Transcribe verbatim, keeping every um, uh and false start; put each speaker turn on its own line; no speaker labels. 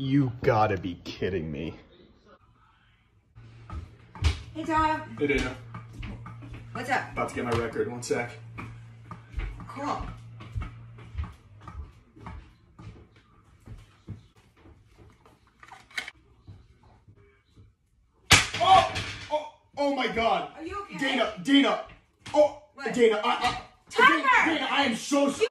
You gotta be kidding me.
Hey, Tom.
Hey, Dana.
What's up?
About to get my record. One sec.
Cool.
Oh! Oh! Oh my God!
Are you okay?
Dana! Dana! Oh!
What?
Dana! I, I,
Tucker!
Dana, Dana, I am so sorry.
You